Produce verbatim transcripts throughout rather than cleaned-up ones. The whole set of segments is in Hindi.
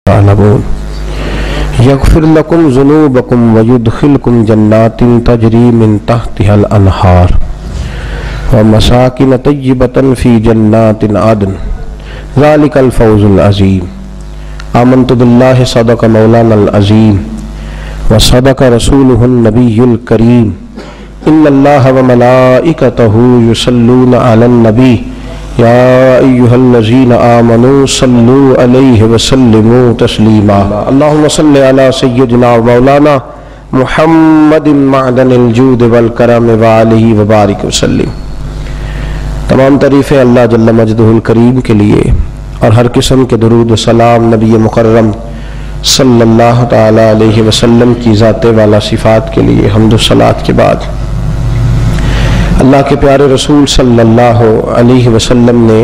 यग़फ़िर लकुम ज़ुनूबकुम व युदख़िलकुम जन्नातिन तजरी मिन तहतिहल अनहार व मसाकिन तय्यबतन फ़ी जन्नातिन अदन ज़ालिकल फ़ौज़ुल अज़ीम। आमन्तु बिल्लाहि सदक़ मौलानल अज़ीम व सदक़ रसूलुहुन नबियुल करीम। इन्नल्लाह व मलाइकतहु युसल्लूना अलन नबी या अय्युहल्लज़ीना आमनू सल्लू अलैहि व सल्लिमू तस्लीमा। अल्लाहुम्मा सल्लि अला सय्यिदिना व मौलाना मुहम्मदिन मअदनिल जूद वल करम व आलिहि व बारिक वसल्लिम। तमाम तारीफ़ें अल्लाह जल्ल मजदुहुल करीम के लिए और हर किस्म के दुरूद व सलाम नबी मुकर्रम सल्लल्लाहु तआला अलैहि वसल्लम की ज़ाते वाला सिफ़ात के लिए हम्द व सलात के बाद अल्लाह के प्यारे रसूल सल्लल्लाहु अलैहि वसल्लम ने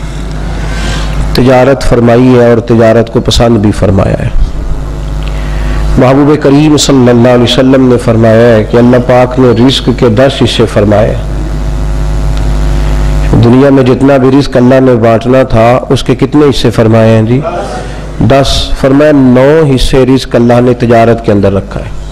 तिजारत फरमाई है और तिजारत को पसंद भी फरमाया है। महबूब करीम सल्लल्लाहु अलैहि वसल्लम ने फरमाया है कि अल्लाह पाक ने रिस्क के दस हिस्से फरमाए। दुनिया में जितना भी रिस्क अल्लाह ने बांटना था उसके कितने हिस्से फरमाए हैं जी? दस। फरमाया नौ हिस्से रिस्क अल्लाह ने तिजारत के अंदर रखा है।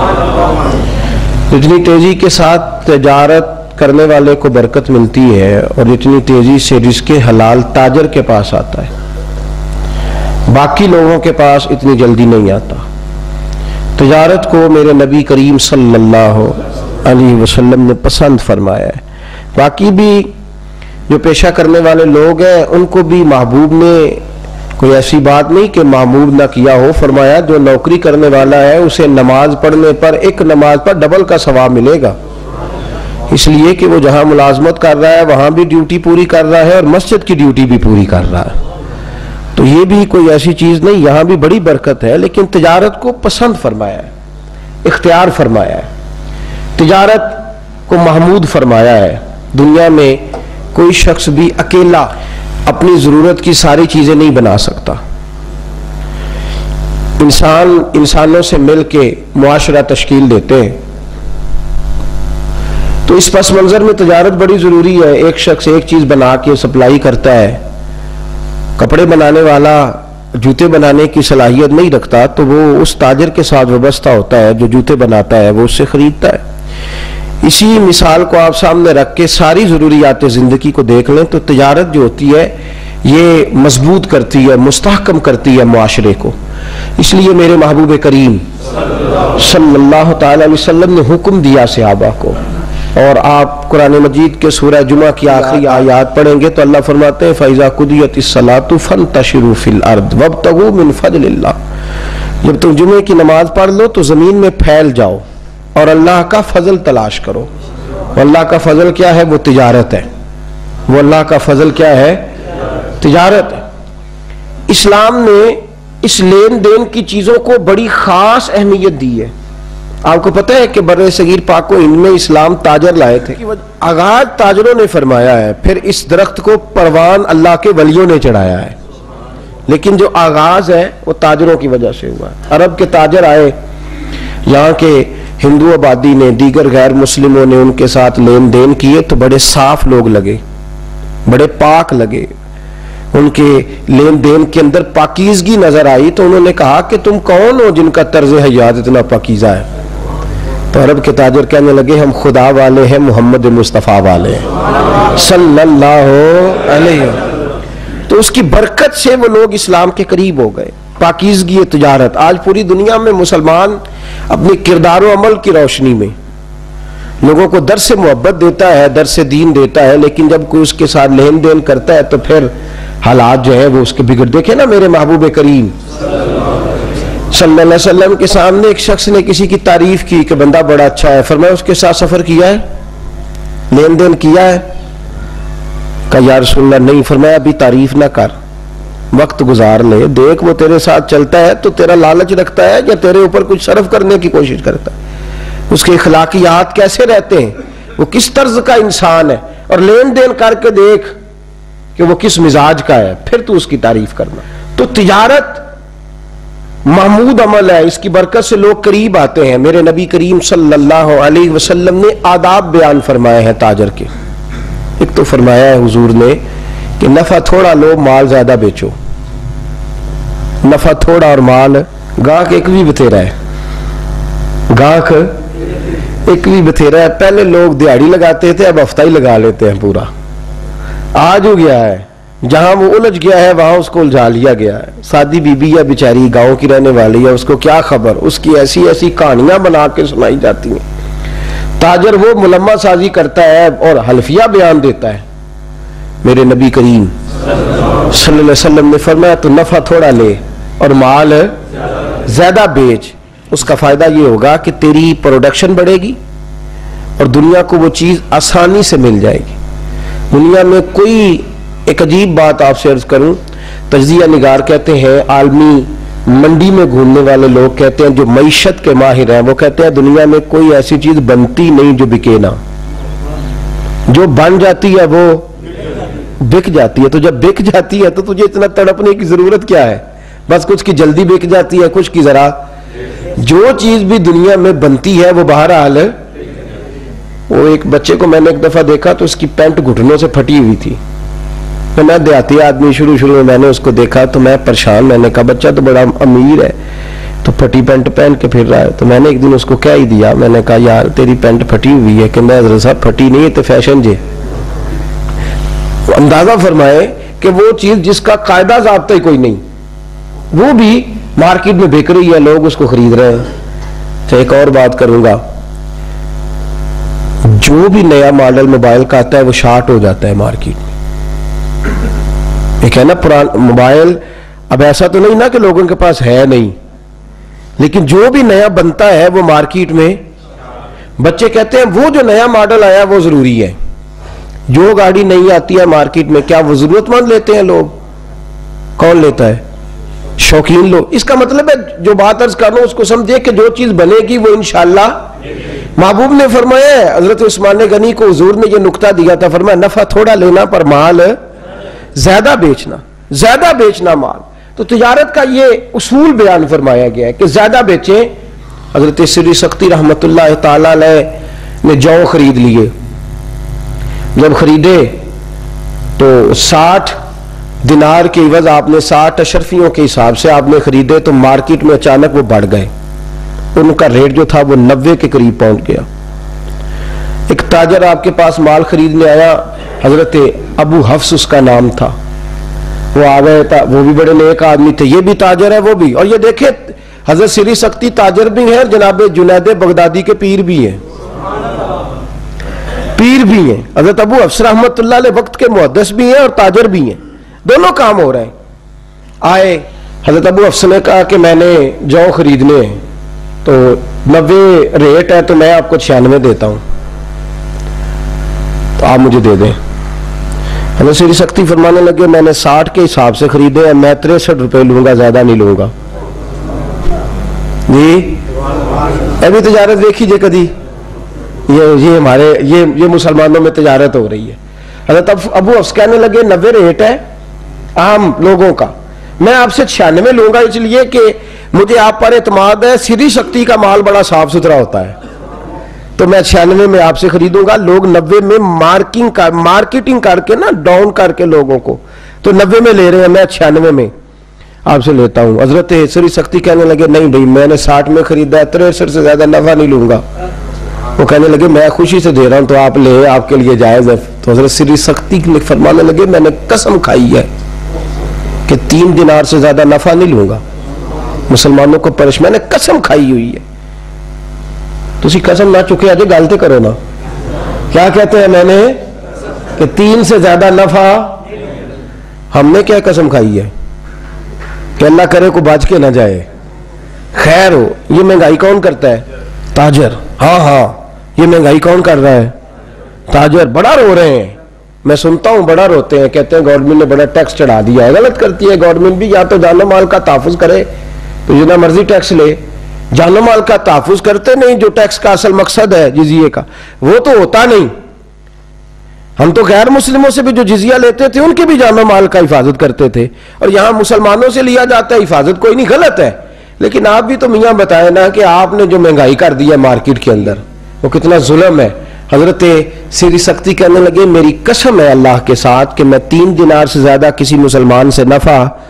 जितनी तेजी के साथ तिजारत करने वाले को बरकत मिलती है और इतनी तेजी से रिज़्क़ हलाल ताजर के पास आता है, बाकी लोगों के पास इतनी जल्दी नहीं आता। तिजारत को मेरे नबी करीम सल्लल्लाहु अलैहि वसल्लम ने पसंद फरमाया है। बाकी भी जो पेशा करने वाले लोग हैं उनको भी महबूब ने कोई ऐसी बात नहीं कि महबूब ना किया हो। फरमाया जो नौकरी करने वाला है उसे नमाज पढ़ने पर एक नमाज पर डबल का सवाब मिलेगा, इसलिए कि वो जहां मुलाजमत कर रहा है वहां भी ड्यूटी पूरी कर रहा है और मस्जिद की ड्यूटी भी पूरी कर रहा है। तो ये भी कोई ऐसी चीज नहीं, यहां भी बड़ी बरकत है। लेकिन तिजारत को पसंद फरमाया है, इख्तियार फरमाया है, तिजारत को महमूद फरमाया है। दुनिया में कोई शख्स भी अकेला अपनी जरूरत की सारी चीजें नहीं बना सकता। इंसान इंसानों से मिल के मुआशरा तश्कील देते हैं, तो इस पस मंजर में तिजारत बड़ी जरूरी है। एक शख्स एक चीज बना के सप्लाई करता है, कपड़े बनाने वाला जूते बनाने की सलाहियत नहीं रखता, तो वो उस ताजर के साथ वाबस्ता होता है जो जूते बनाता है, वो उससे खरीदता है। इसी मिसाल को आप सामने रख के सारी जरूरियात जिंदगी को देख लें तो तिजारत जो होती है ये मजबूत करती है, मुस्तहकम करती है मुआशरे को। इसलिए मेरे महबूब करीम सल्लल्लाहु तआला अलैहि वसल्लम ने हुक्म दिया सहाबा को। और आप कुरान मजीद के सूरह जुमा की आखिरी आयत पढ़ेंगे तो अल्लाह फरमाते हैं फैज़ा कुदियतिस सलातु फंतशिरू फिल अर्द वब्तगू मिन फज़लिल्लाह। जब तुम जुमे की नमाज पढ़ लो तो जमीन में फैल जाओ और अल्लाह का फजल तलाश करो। अल्लाह का फजल क्या है? वो तिजारत है। वो अल्लाह का फजल क्या है? तिजारत है। इस्लाम ने इस लेन देन की चीजों को बड़ी खास अहमियत दी है। आपको पता है कि बर्रे सगीर पाक को इनमें इस्लाम ताजर लाए थे, आगाज ताजरों ने फरमाया है। फिर इस दरख्त को परवान अल्लाह के वलियों ने चढ़ाया है, लेकिन जो आगाज है वो ताजरों की वजह से हुआ है। अरब के ताजर आए, यहाँ के हिंदू आबादी ने, दीगर गैर मुस्लिमों ने उनके साथ लेन देन किए तो बड़े साफ लोग लगे, बड़े पाक लगे। उनके लेन देन के अंदर पाकीज़गी नजर आई तो उन्होंने कहा कि तुम कौन हो जिनका तर्ज हयात इतना पाकीज़ा है? तो अरब के ताजर कहने लगे हम खुदा वाले हैं, मोहम्मद मुस्तफ़ा वाले हैं सल्लल्लाहु अलैहि वसल्लम। तो उसकी बरकत से वो लोग इस्लाम के करीब हो गए। पाकीज़गी तिजारत आज पूरी दुनिया में मुसलमान अपने किरदार व अमल की रोशनी में लोगों को दर से मोहब्बत देता है, दर से दीन देता है, लेकिन जब कोई उसके साथ लेन देन करता है तो फिर हालात जो है वो उसके बिगड़। देखे ना मेरे महबूब करीम सल्लल्लाहु अलैहि वसल्लम के सामने एक शख्स ने किसी की तारीफ की कि बंदा बड़ा अच्छा है। फरमाया उसके साथ सफर किया है, लेन देन किया है? कहा या रसूलल्लाह नहीं। फरमाया अभी तारीफ ना कर, वक्त गुजार ले, देख वो तेरे साथ चलता है तो तेरा लालच रखता है या तेरे ऊपर कुछ सर्व करने की कोशिश करता है, उसके अखलाकियात कैसे रहते हैं, वो किस तर्ज का इंसान है, और लेन देन करके देख कि वो किस मिजाज का है, फिर तू उसकी तारीफ करना। तो तिजारत महमूद अमल है, इसकी बरकत से लोग करीब आते हैं। मेरे नबी करीम सल्लल्लाहु अलैहि वसल्लम ने आदाब बयान फरमाए हैं ताजर के। एक तो फरमाया है हुजूर ने कि नफा थोड़ा लो, माल ज्यादा बेचो। नफा थोड़ा और माल गाहक एक भी बथेरा है, गाहक एक भी बथेरा है। पहले लोग दिहाड़ी लगाते थे, अब हफ्ता ही लगा लेते हैं पूरा। आज हो गया है, जहां वो उलझ गया है वहां उसको उलझा लिया गया है। सादी बीबी या बेचारी गांव की रहने वाली है, उसको क्या खबर, उसकी ऐसी ऐसी कहानियां बना के सुनाई जाती हैं। ताजर वो मुलम्मा साजी करता है और हल्फिया बयान देता है। मेरे नबी करीम सल्लल्लाहु अलैहि वसल्लम ने फरमाया तो नफा थोड़ा ले और माल ज्यादा बेच। उसका फायदा ये होगा कि तेरी प्रोडक्शन बढ़ेगी और दुनिया को वो चीज आसानी से मिल जाएगी। दुनिया में कोई, एक अजीब बात आपसे अर्ज करूं, तज्जिया निगार कहते हैं, आलमी मंडी में घूमने वाले लोग कहते हैं, जो मईशत के माहिर हैं, वो कहते हैं दुनिया में कोई ऐसी चीज बनती नहीं जो बिके ना। जो बन जाती है वो बिक जाती है। तो जब बिक जाती है तो तुझे इतना तड़पने की जरूरत क्या है? बस कुछ की जल्दी बिक जाती है, कुछ की जरा। जो चीज भी दुनिया में बनती है वो बहरहाल, वो एक बच्चे को मैंने एक दफा देखा तो उसकी पैंट घुटनों से फटी हुई थी। तो मैं देहाती आदमी, शुरू शुरू में मैंने उसको देखा तो मैं परेशान, मैंने कहा बच्चा तो बड़ा अमीर है तो फटी पैंट पहन के फिर रहा है। तो मैंने एक दिन उसको कह ही दिया, मैंने कहा यार तेरी पैंट फटी हुई है। कि मैं साहब फटी नहीं है तो फैशन जे। अंदाजा फरमाए कि वो चीज जिसका कायदा ज़ाब्ता ही कोई नहीं, वो भी मार्केट में बिक रही है, लोग उसको खरीद रहे हैं। तो एक और बात करूंगा, जो भी नया मॉडल मोबाइल का आता है वो शार्ट हो जाता है मार्केट में। एक है ना पुराना मोबाइल, अब ऐसा तो नहीं ना कि लोगों के पास है नहीं, लेकिन जो भी नया बनता है वो मार्केट में, बच्चे कहते हैं वो जो नया मॉडल आया वो जरूरी है। जो गाड़ी नहीं आती है मार्केट में, क्या वो जरूरतमंद लेते हैं लोग? कौन लेता है? शौकीन लोग। इसका मतलब है जो बात अर्ज कर रहा हूं उसको समझे कि जो चीज बनेगी वो इंशाअल्लाह। महबूब ने फरमाया, हजरत उस्मान गनी को हुजूर ने ये नुक्ता दिया था, फरमाया नफा थोड़ा लेना पर माल ज्यादा बेचना, ज्यादा बेचना माल। तो तिजारत का ये उसूल बयान फरमाया गया है कि ज्यादा बेचें। हजरत सिरी सख्ती रहमतुल्लाह ताला अलैह ने जौ खरीद लिए। जब खरीदे तो साठ दिनार के इवज आपने साठ अशरफियों के हिसाब से आपने खरीदे, तो मार्केट में अचानक वो बढ़ गए। उनका रेट जो था वो नब्बे के करीब पहुंच गया। एक ताजर आपके पास माल खरीदने आया, हजरत अबू हफ्स उसका नाम था। वो आ गए था, वो भी बड़े नेक आदमी थे, ये भी ताजर है वो भी। और ये देखे हजरत सिरी सख्ती ताजर भी है, जनाब जुनैद बगदादी के पीर भी है, पीर भी हैं। हजरत अबू हफ्स रहमतुल्लाह अलैह वक्त के मुहद्दिस भी हैं और ताजर भी हैं, दोनों काम हो रहे हैं। आए हजरत अबू हफ्स ने कहा कि मैंने जौ खरीदने हैं, तो नब्बे रेट है तो मैं आपको छियानवे देता हूं, तो आप मुझे दे दें। हजरत सिरी सख्ती फरमाने लगे मैंने साठ के हिसाब से खरीदे हैं, मैं तिरसठ रुपए लूंगा, ज्यादा नहीं लूंगा। जी अभी तजारत देखिए कदी, ये ये हमारे ये ये मुसलमानों में तजारत हो रही है। हजरत अबू हफ्स कहने लगे नब्बे रेट है आम लोगों का, मैं आपसे छियानवे लूंगा इसलिए कि मुझे आप पर एतमाद है, सिरी शक्ति का माल बड़ा साफ सुथरा होता है, तो मैं छियानवे में आपसे खरीदूंगा। लोग नब्बे में मार्किंग कर मार्केटिंग करके ना डाउन करके लोगों को तो नब्बे में ले रहे हैं, मैं छियानवे में आपसे लेता हूं। हजरत सिरी शक्ति कहने लगे नहीं भाई मैंने साठ में खरीदा है, तिरसठ से ज्यादा नफा नहीं लूंगा। वो कहने लगे मैं खुशी से दे रहा हूं तो आप ले, आपके लिए जायज है। तो हजरत सिरी सख्ती फरमाने लगे मैंने कसम खाई है कि तीन दिनार से ज्यादा नफा नहीं लूंगा, मुसलमानों को परेश, मैंने कसम खाई हुई है। तुसी कसम ना चुके अजय गलते करो ना, क्या कहते हैं मैंने कि तीन से ज्यादा नफा, हमने क्या कसम खाई है कि अल्लाह करे को बच के ना जाए। खैर हो, ये महंगाई कौन करता है? ताजर। हाँ हाँ, ये महंगाई कौन कर रहा है? ताजर। बड़ा रो रहे हैं, मैं सुनता हूं बड़ा रोते हैं, कहते हैं गवर्नमेंट ने बड़ा टैक्स चढ़ा दिया है। गलत करती है गवर्नमेंट भी, या तो जानो माल का तहफ़्फ़ुज़ करे तो जितना मर्जी टैक्स ले, जानो माल का तहफ़्फ़ुज़ करते नहीं, जो टैक्स का असल मकसद है जिजिये का वो तो होता नहीं। हम तो गैर मुस्लिमों से भी जो जिजिया लेते थे उनके भी जानो माल का हिफाजत करते थे, और यहां मुसलमानों से लिया जाता है हिफाजत, कोई नहीं, गलत है। लेकिन आप भी तो मियाँ बताए ना कि आपने जो महंगाई कर दी है मार्केट के अंदर वो कितना जुल्म है। हजरत सिरी सख्ती कहने लगे मेरी कसम है अल्लाह के साथ कि मैं तीन दिनार से ज्यादा किसी मुसलमान से नफा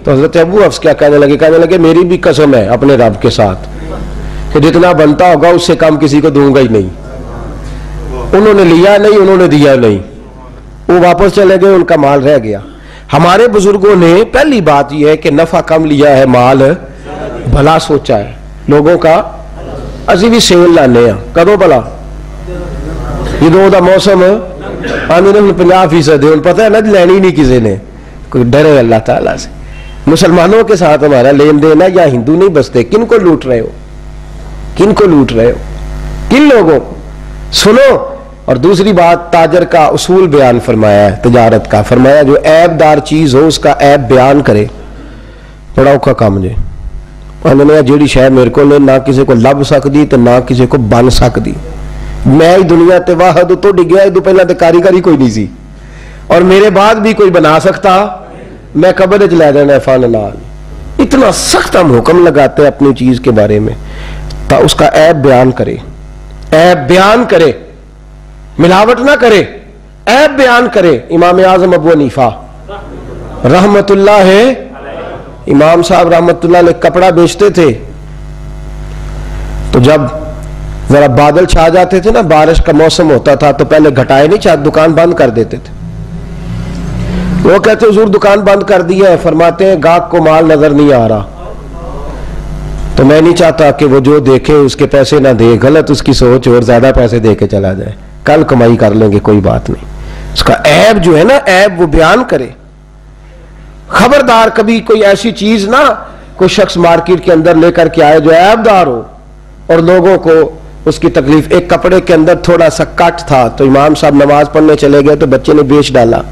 तो हजरत अबू हफ्स क्या कहने लगे, कहने लगे मेरी भी कसम है अपने रब के साथ कि जितना बनता होगा उससे कम किसी को दूंगा ही नहीं। उन्होंने लिया नहीं, उन्होंने दिया नहीं, वो वापस चले गए, उनका माल रह गया। हमारे बुजुर्गों ने पहली बात यह है कि नफा कम लिया है, माल भला सोचा है लोगों का। असी भी सेल लाने कदों भला जो दा मौसम आने पंजाह फीसद है, पता है ना लैनी नहीं किसी ने, कोई डरे अल्लाह ताला से। मुसलमानों के साथ हमारा लेन देन है या हिंदू नहीं बसते, किन को लूट रहे हो, किन को लूट रहे हो, किन लोगों को सुनो। और दूसरी बात ताजर का उसूल बयान फरमाया है, तजारत का फरमाया जो ऐबदार चीज हो उसका ऐब बयान करे, बड़ा औखा काम जे। उन्होंने जी शह मेरे को ना किसी को लभ सकती तो ना किसी को बन सकती, मैं ही दुनिया ते वाहद तो डिग्या, इदू पहला तो कारीगरी कोई नहीं सी और मेरे बाद भी कोई बना सकता, मैं कब्र च लै देना फन नाल। इतना सख्त हम हुक्म लगाते हैं अपनी चीज के बारे में, तो उसका ऐब बयान करे, ऐब बयान करे, मिलावट ना करे, ऐब बयान करे। इमाम आजम अबू हनीफा रहमतुल्लाह है, इमाम साहब रहमतुल्लाह ने कपड़ा बेचते थे, तो जब जरा बादल छा जाते थे ना, बारिश का मौसम होता था, तो पहले घटाए नहीं चाहते, दुकान बंद कर देते थे। वो कहते हुजूर दुकान बंद कर दी है, फरमाते हैं गाहक को माल नजर नहीं आ रहा, तो मैं नहीं चाहता कि वो जो देखे उसके पैसे ना दे, गलत उसकी सोच और ज्यादा पैसे दे के चला जाए, कल कमाई कर लेंगे कोई बात नहीं। उसका ऐब जो है ना, ऐब वो बयान करे। खबरदार कभी कोई ऐसी चीज ना कोई शख्स मार्केट के अंदर लेकर के आए जो ऐबदार हो और लोगों को उसकी तकलीफ। एक कपड़े के अंदर थोड़ा सा कट था, तो इमाम साहब नमाज पढ़ने चले गए तो बच्चे ने बेच डाला।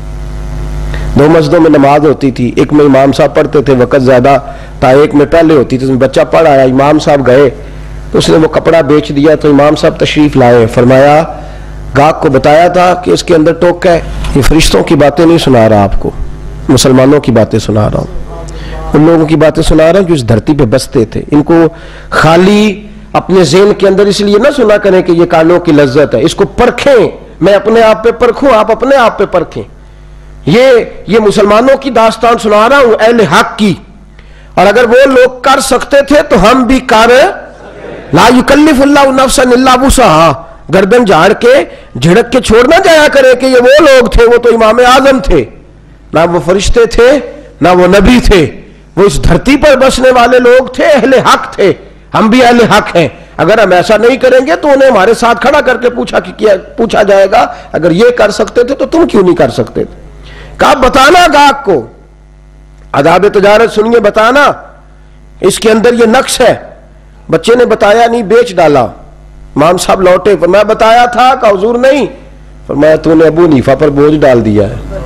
दो मस्जिदों में नमाज होती थी, एक में इमाम साहब पढ़ते थे, वक्त ज्यादा था, एक में पहले होती थी, बच्चा पढ़ आया, इमाम साहब गए तो उसने वो कपड़ा बेच दिया। तो इमाम साहब तशरीफ लाए, फरमाया गाहक को बताया था कि इसके अंदर टोक है, ये फरिश्तों की बातें नहीं सुना रहा आपको, मुसलमानों की बातें सुना रहा हूं, उन लोगों की बातें सुना रहा हूं जो इस धरती पे बसते थे। इनको खाली अपने ज़हन के अंदर इसलिए ना सुना करें कि ये कानों की लज्जत है, इसको परखें, मैं अपने आप पे परखूं, आप अपने आप पे परखें। ये ये मुसलमानों की दास्तान सुना रहा हूं, अहले हक की, और अगर वो लोग कर सकते थे तो हम भी कर। ला युकल्लिफुल्लाहु नफ्सन इल्ला वुसअहा, गर्दन झाड़ के झिड़क के छोड़ना जाया करे कि ये वो लोग थे, वो तो इमाम आजम थे, ना वो फरिश्ते थे ना वो नबी थे, वो इस धरती पर बसने वाले लोग थे, अहले हक थे, हम भी अहले हक हैं। अगर हम ऐसा नहीं करेंगे तो उन्हें हमारे साथ खड़ा करके पूछा कि किया पूछा जाएगा अगर ये कर सकते थे तो तुम क्यों नहीं कर सकते थे। कहा बताना गाहक को, आदाब तजारत सुनिए, बताना इसके अंदर ये नक्श है। बच्चे ने बताया नहीं, बेच डाला। इमाम साहब लौटे, फरमाया बताया था का हुजूर नहीं, फरमाया तूने अबू हनीफा पर बोझ डाल दिया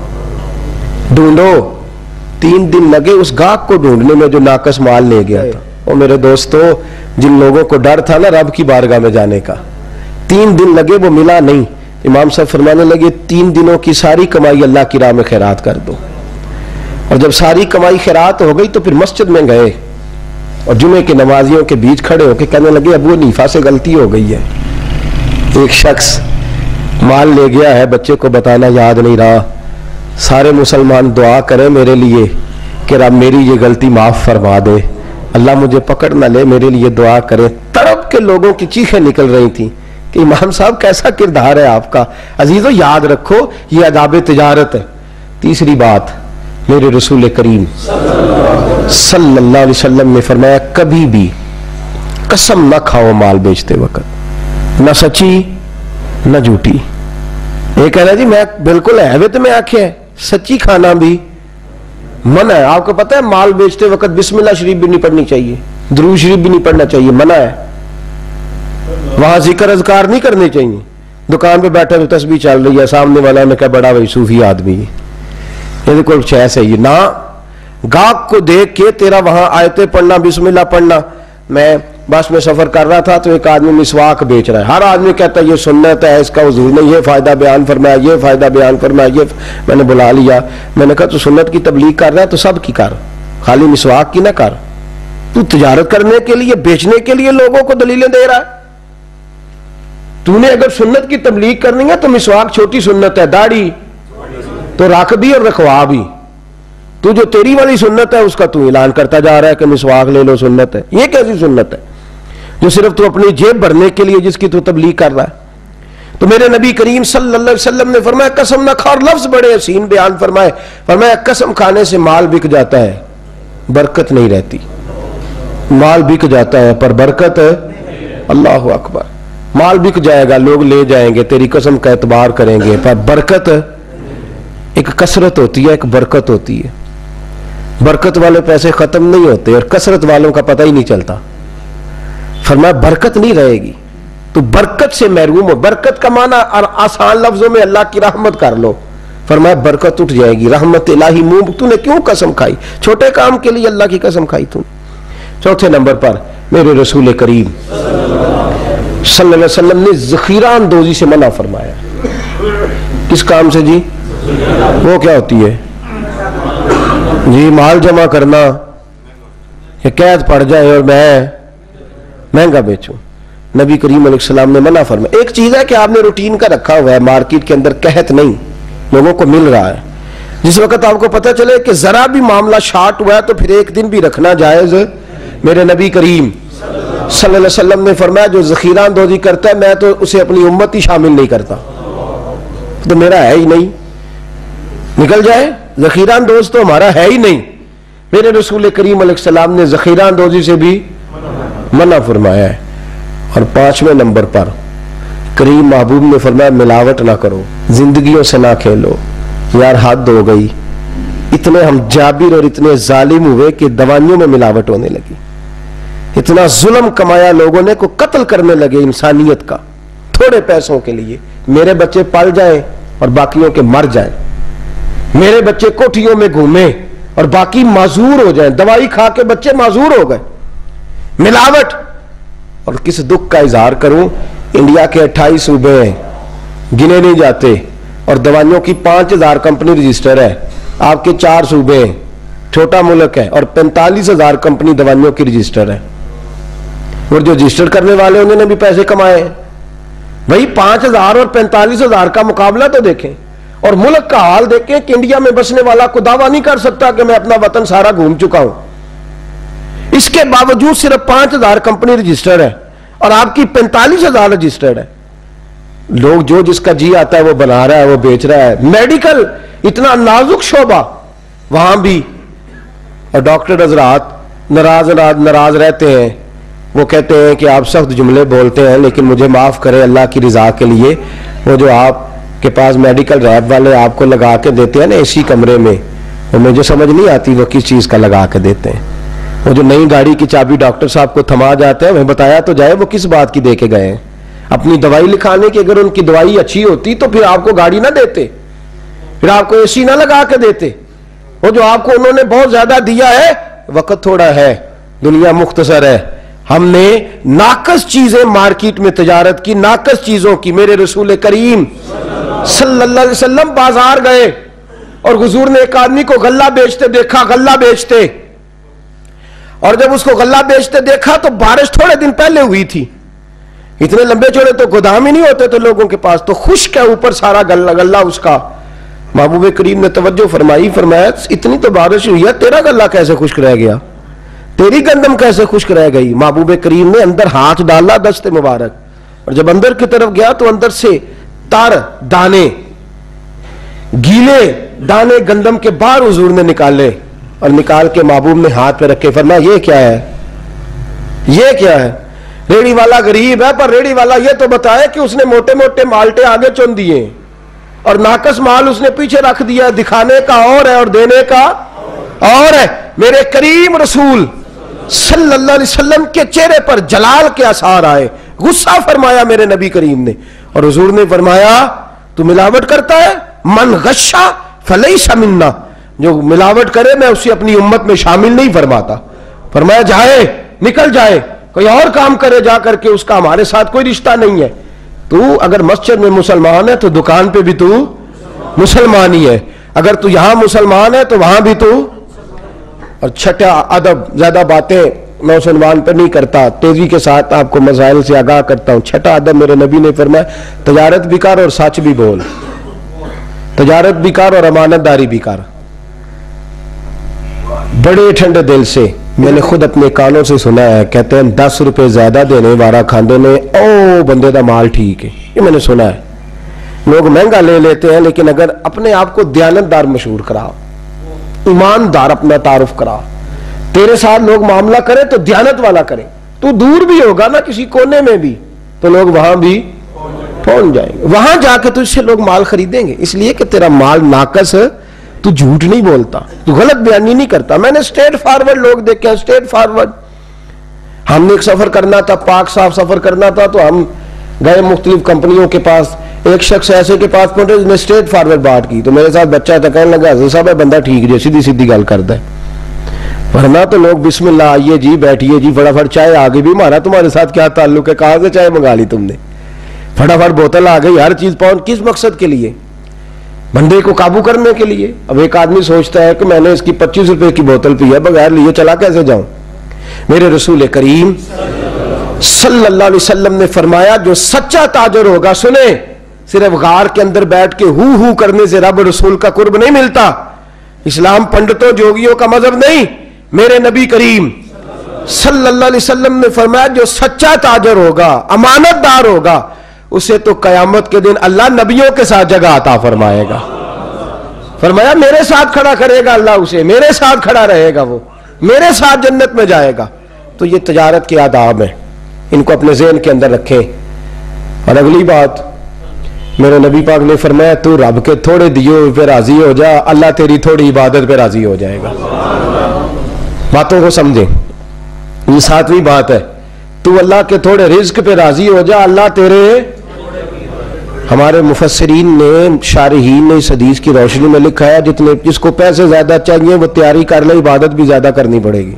है, ढूंढो। तीन दिन लगे उस गाहक को ढूंढने में जो नाकस माल ले गया था। और मेरे दोस्तों, जिन लोगों को डर था ना रब की बारगाह में जाने का, तीन दिन लगे वो मिला नहीं। इमाम साहब फरमाने लगे तीन दिनों की सारी कमाई अल्लाह की राह में खैरात कर दो। और जब सारी कमाई खैरात हो गई तो फिर मस्जिद में गए और जुमे के नमाजियों के बीच खड़े होकर कहने लगे अबू हनीफा से गलती हो गई है, एक शख्स माल ले गया है, बच्चे को बताना याद नहीं रहा, सारे मुसलमान दुआ करें मेरे लिए कि रब मेरी ये गलती माफ फरमा दे, अल्लाह मुझे पकड़ ना ले, मेरे लिए दुआ करें। तड़प के लोगों की चीखें निकल रही थी कि इमाम साहब कैसा किरदार है आपका। अजीजों याद रखो ये आदाब तिजारत है। तीसरी बात, मेरे रसूल करीम सल्लल्लाहु अलैहि वसल्लम ने फरमाया कभी भी कसम न खाओ माल बेचते वक्त, न सच्ची न झूठी। ये कह रहा जी मैं बिल्कुल है तो मैं आखे सच्ची खाना भी मना है। आपको पता है माल बेचते वक्त बिस्मिल्लाह शरीफ भी नहीं पढ़नी चाहिए, दुरूद शरीफ भी नहीं पढ़ना चाहिए, मना है। वहां जिक्र अज़कार नहीं करने चाहिए। दुकान पे बैठे तो तस्बीह चल रही है, सामने वाला ने कहा बड़ा भाई सूफी आदमी है, ये कोई शय सही ना। गाहक को देख के तेरा वहां आयतें पढ़ना, बिस्मिल्लाह पढ़ना। मैं बस में सफर कर रहा था तो एक आदमी मिसवाक बेच रहा है, हर आदमी कहता है ये सुन्नत है, इसका हुजूर ने ये फायदा बयान फरमाया, ये फायदा बयान फरमाया, ये मैंने बुला लिया। मैंने कहा तू सुन्नत की तबलीग कर रहा है तो सब की कर, खाली मिसवाक की ना कर। तू तिजारत करने के लिए, बेचने के लिए लोगों को दलीलें दे रहा है। तूने अगर सुन्नत की तबलीग करनी है तो मिसवाक छोटी सुन्नत है, दाढ़ी तो रख भी और रखवा भी। तू जो तेरी वाली सुन्नत है उसका तू ऐलान करता जा रहा है कि मिसवाक ले लो सुन्नत है। ये कैसी सुन्नत है जो सिर्फ तू अपनी जेब भरने के लिए जिसकी तू तबलीग कर रहा है। तो मेरे नबी करीम सल्लल्लाहु अलैहि वसल्लम ने फरमाया कसम न खा, और लफ्ज बड़े हसीन बयान फरमाए। फरमाया कसम खाने से माल बिक जाता है, बरकत नहीं रहती। माल बिक जाता है पर बरकत, अल्लाह अकबर, माल बिक जाएगा, लोग ले जाएंगे, तेरी कसम का एतबार करेंगे, पर बरकत, एक कसरत होती है, एक बरकत होती है। बरकत वाले पैसे खत्म नहीं होते और कसरत वालों का पता ही नहीं चलता। फरमाया बरकत नहीं रहेगी, तो बरकत से महरूम हो। बरकत का माना आसान लफ्जों में अल्लाह की रहमत कर लो। फरमाया बरकत उठ जाएगी, रहमत इलाही मुंह, तूने क्यों कसम खाई, छोटे काम के लिए अल्लाह की कसम खाई तूने। चौथे नंबर पर मेरे रसूल करीम सल्लल्लाहु अलैहि वसल्लम ने ज़ख़ीरा अंदोज़ी से मना फरमाया। किस काम से जी? वो क्या होती है जी? माल जमा करना कि कैद पड़ जाए और मैं महंगा बेचूं। नबी करीम अलैहिस्सलाम ने मना फरमाया। एक चीज है कि आपने रूटीन का रखा हुआ है, मार्केट के अंदर कहत नहीं, लोगों को मिल रहा है। जिस वक्त आपको पता चले कि जरा भी मामला शार्ट हुआ है तो फिर एक दिन भी रखना जायज। मेरे नबी करीम सल्लल्लाहु अलैहि वसल्लम ने फरमाया जो ज़ख़ीरा अंदोज़ी करता है मैं तो उसे अपनी उम्मत ही शामिल नहीं करता, तो मेरा है ही नहीं, निकल जाए, ज़ख़ीरा अंदोज़ तो हमारा है ही नहीं। मेरे रसूल करीम अलैहिस्सलाम ने ज़ख़ीरा अंदोज़ी से भी मना फरमाया है। और पांचवें नंबर पर करीम महबूब ने फरमाया मिलावट ना करो, जिंदगियों से ना खेलो। यार हद हो गई, इतने हम जाबिर और इतने जालिम हुए कि दवाइयों में मिलावट होने लगी। इतना जुल्म कमाया लोगों ने को कत्ल करने लगे इंसानियत का थोड़े पैसों के लिए। मेरे बच्चे पल जाएं और बाकियों के मर जाएं, मेरे बच्चे कोठियों में घूमे और बाकी माजूर हो जाएं, दवाई खा के बच्चे माजूर हो गए। मिलावट, और किस दुख का इजहार करूं, इंडिया के अट्ठाईस सूबे गिने नहीं जाते और दवाइयों की पांच हजार कंपनी रजिस्टर है। आपके चार सूबे, छोटा मुल्क है, और पैंतालीस हजार कंपनी दवाइयों की रजिस्टर है। और जो रजिस्टर करने वाले उन्होंने भी पैसे कमाए हैं। वही पांच हजार और पैंतालीस हजार का मुकाबला तो देखें, और मुल्क का हाल देखें कि इंडिया में बसने वाला को दावा नहीं कर सकता कि मैं अपना वतन सारा घूम चुका हूं। इसके बावजूद सिर्फ पांच हजार कंपनी रजिस्टर्ड है और आपकी पैंतालीस हजार रजिस्टर्ड है। लोग जो जिसका जी आता है वो बना रहा है, वो बेच रहा है। मेडिकल इतना नाजुक शोबा, वहां भी और डॉक्टर हजरात नाराज नाराज रहते हैं। वो कहते हैं कि आप सख्त जुमले बोलते हैं, लेकिन मुझे माफ करें अल्लाह की रिजा के लिए, वो जो आपके पास मेडिकल रैप वाले आपको लगा के देते हैं ना इसी कमरे में, वो मुझे समझ नहीं आती वो किस चीज का लगा के देते हैं। वो जो नई गाड़ी की चाबी डॉक्टर साहब को थमा जाते हैं, वह बताया तो जाए वो किस बात की दे के गए हैं। अपनी दवाई लिखाने की, अगर उनकी दवाई अच्छी होती तो फिर आपको गाड़ी ना देते, फिर आपको एसी ना लगा के देते। वो जो आपको उन्होंने बहुत ज्यादा दिया है, वक्त थोड़ा है, दुनिया मुख्तसर है। हमने नाकस चीजें मार्केट में तजारत की, नाकस चीजों की। मेरे रसूल करीम सल्लल्लाहु अलैहि वसल्लम बाजार गए और हुजूर ने एक आदमी को गल्ला बेचते देखा, गल्ला बेचते, और जब उसको गल्ला बेचते देखा तो बारिश थोड़े दिन पहले हुई थी। इतने लंबे चौड़े तो गोदाम ही नहीं होते थे लोगों के पास, तो खुश्क है ऊपर सारा गल्ला गल्ला उसका। महबूब करीम ने तवज्जो फरमाई, फरमाया इतनी तो बारिश हुई है, तेरा गल्ला कैसे खुश्क रह गया, तेरी गंदम कैसे खुश्क रह गई। महबूब करीम ने अंदर हाथ डाला दस्ते मुबारक, और जब अंदर की तरफ गया तो अंदर से तार दाने, गीले दाने गंदम के बाहर हुजूर ने निकाले, और निकाल के महबूब ने हाथ पे रखे। फरमाया ये क्या है, ये क्या है। रेडी वाला गरीब है, पर रेडी वाला ये तो बताए कि उसने मोटे मोटे माल्टे आगे चुन दिए और नाकस माल उसने पीछे रख दिया। दिखाने का और है और देने का और है। मेरे करीम रसूल सल्लल्लाहु अलैहि वसल्लम के चेहरे पर जलाल के आसार आए, गुस्सा फरमाया मेरे नबी करीम ने, और हुजूर ने फरमाया तू मिलावट करता है, मन गश्शा फलैसा मिन्ना, जो मिलावट करे मैं उसे अपनी उम्मत में शामिल नहीं फरमाता। फरमाया जाए, निकल जाए, कोई और काम करे जा करके, उसका हमारे साथ कोई रिश्ता नहीं है। तू अगर मस्जिद में मुसलमान है तो दुकान पे भी तू मुसलमान ही है, अगर तू यहां मुसलमान है तो वहां भी तू। और छठा अदब, ज्यादा बातें मैं उस उन्वान पर नहीं करता, तेजी के साथ आपको मसाइल से आगाह करता हूं। छठा अदब मेरे नबी ने फरमाया तजारत भी कर और सच भी बोल, तजारत भी कर और अमानतदारी भी कर। बड़े ठंडे दिल से, मैंने खुद अपने कानों से सुना है, कहते हैं दस रुपए ज्यादा देने वारा खांदे ने ओ बंदे का माल ठीक है। ये मैंने सुना है। लोग महंगा ले लेते हैं, लेकिन अगर अपने आप को दयानतदार मशहूर करा, ईमानदार अपना तारुफ करा, तेरे साथ लोग मामला करें तो दयानत वाला करें, तू दूर भी होगा ना किसी कोने में भी तो लोग वहां भी पहुंच जाएंगे, वहां जाके तुझसे लोग माल खरीदेंगे, इसलिए कि तेरा माल नाकस है, तू झूठ नहीं बोलता, तू गलत बयानी नहीं करता। मैंने स्ट्रेट फॉरवर्ड लोग देखे हैं, स्ट्रेट फॉरवर्ड। हमने एक सफर करना था, पाक साहब सफर करना था, तो हम गए मुख्तलिफ कंपनियों के पास। एक शख्स ऐसे के पास पहुंचे जिसने स्ट्रेट फॉरवर्ड बात की, तो मेरे साथ बच्चा था, कहने लगा हज़रत साहब बंदा ठीक है, सीधी सीधी गल करता है। वरना तो लोग बिस्मिल्लाह आइए जी, बैठिए जी, फटाफट चाय आ गई भी, हमारा तुम्हारे साथ क्या ताल्लुक है, कहां से चाय मंगा ली तुमने, फटाफट बोतल आ गई, हर चीज पहुंच, किस मकसद के लिए? बंदे को काबू करने के लिए। अब एक आदमी सोचता है कि मैंने इसकी पच्चीस रुपए की बोतल पी है, बगैर लिए चला कैसे जाऊं? मेरे रसूल करीम सल्लल्लाहु अलैहि वसल्लम ने फरमाया, जो सच्चा ताजर होगा, सुने, सिर्फ गार के अंदर बैठ के हु हु करने से रब रसूल का कुर्ब नहीं मिलता। इस्लाम पंडितों जोगियों का मजहब नहीं, मेरे नबी करीम सल्लल्लाहु अलैहि वसल्लम ने फरमाया, जो सच्चा ताजर होगा, अमानतदार होगा, उसे तो कयामत के दिन अल्लाह नबियों के साथ जगह अता फरमाएगा। फरमाया मेरे साथ खड़ा करेगा अल्लाह उसे, मेरे साथ खड़ा रहेगा, वो मेरे साथ जन्नत में जाएगा। तो ये तजारत के आदाब हैं, इनको अपने ज़हन के अंदर रखें। और अगली बात, मेरे नबी पाक ने फरमाया, तू रब के थोड़े दिए पे राजी हो जा, अल्लाह तेरी थोड़ी इबादत पे राजी हो जाएगा। बातों को समझें। ये सातवीं बात है, तू अल्लाह के थोड़े रिज्क पे राजी हो जा, अल्लाह तेरे। हमारे मुफस्सिरीन ने, शारहीन ने इस हदीस की रोशनी में लिखा है, जितने जिसको पैसे ज्यादा चाहिए वो तैयारी कर ले, इबादत भी ज्यादा करनी पड़ेगी।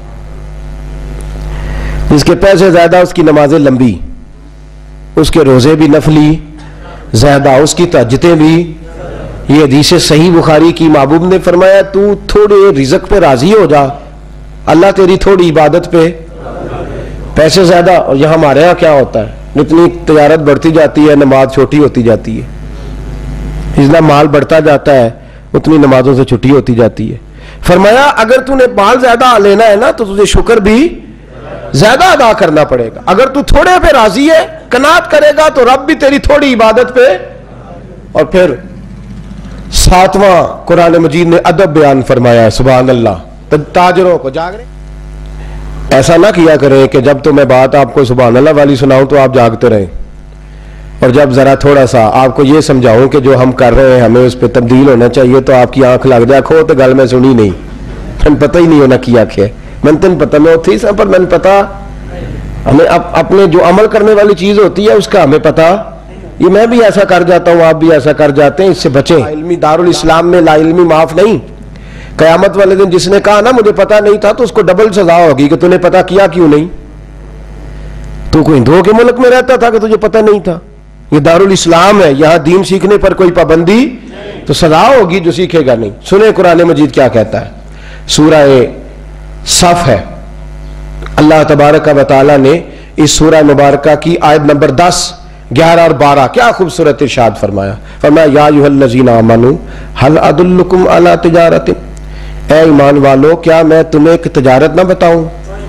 जिसके पैसे ज्यादा उसकी नमाजें लंबी, उसके रोजे भी नफली ज्यादा, उसकी तहज्जुदें भी। ये हदीस सही बुखारी की, महबूब ने फरमाया तू थोड़े रिज़्क पे राजी हो जा, अल्लाह तेरी थोड़ी इबादत पे। पैसे ज्यादा, और यहां हमारे यहाँ क्या होता है, जितनी तजारत बढ़ती जाती है नमाज छोटी होती जाती है, जितना माल बढ़ता जाता है उतनी नमाजों से छुट्टी होती जाती है। फरमाया अगर तूने माल ज्यादा लेना है ना तो तुझे शुक्र भी ज्यादा अदा करना पड़ेगा। अगर तू थोड़े पे राजी है, कनात करेगा, तो रब भी तेरी थोड़ी इबादत पे। और फिर सातवां, कुरान मजीद ने अदब बयान फरमाया, सुभान अल्लाह, ताजरों को जाग रहे ऐसा ना किया करें कि जब तो मैं बात आपको सुभान अल्लाह वाली सुनाऊं तो आप जागते रहें, और जब जरा थोड़ा सा आपको ये समझाऊं कि जो हम कर रहे हैं हमें उस पर तब्दील होना चाहिए तो आपकी आंख लग जाए, खो तो गल मैं सुनी नहीं, मैंने पता ही नहीं होना की आखे, मैंने तेन पता, मैं उठी सा पर मैंने पता, हमें अप, अपने जो अमल करने वाली चीज होती है उसका हमें पता। ये मैं भी ऐसा कर जाता हूं, आप भी ऐसा कर जाते हैं, इससे बचें। इल्मी दारुल इस्लाम में ला इल्मी माफ नहीं। कयामत वाले दिन जिसने कहा ना मुझे पता नहीं था, तो उसको डबल सजा होगी कि तूने पता किया क्यों नहीं, तू कोई हिंदुओं के मुल्क में रहता था कि तुझे पता नहीं था। ये दारुल इस्लाम है, यहां दीन सीखने पर कोई पाबंदी, तो सजा होगी जो सीखेगा नहीं। सुने कुरान मजीद क्या कहता है, सूरह सफ है, अल्लाह तबारक व तआला ने इस सूरह मुबारक की आयत नंबर दस, ग्यारह और बारह क्या खूबसूरत इरशाद फरमाया। फरमाया या अय्युहल्लज़ीना आमनू हल अदुल्लुकुम अला तिजारतिन, ऐ ईमान वालो क्या मैं तुम्हें एक तजारत ना बताऊं।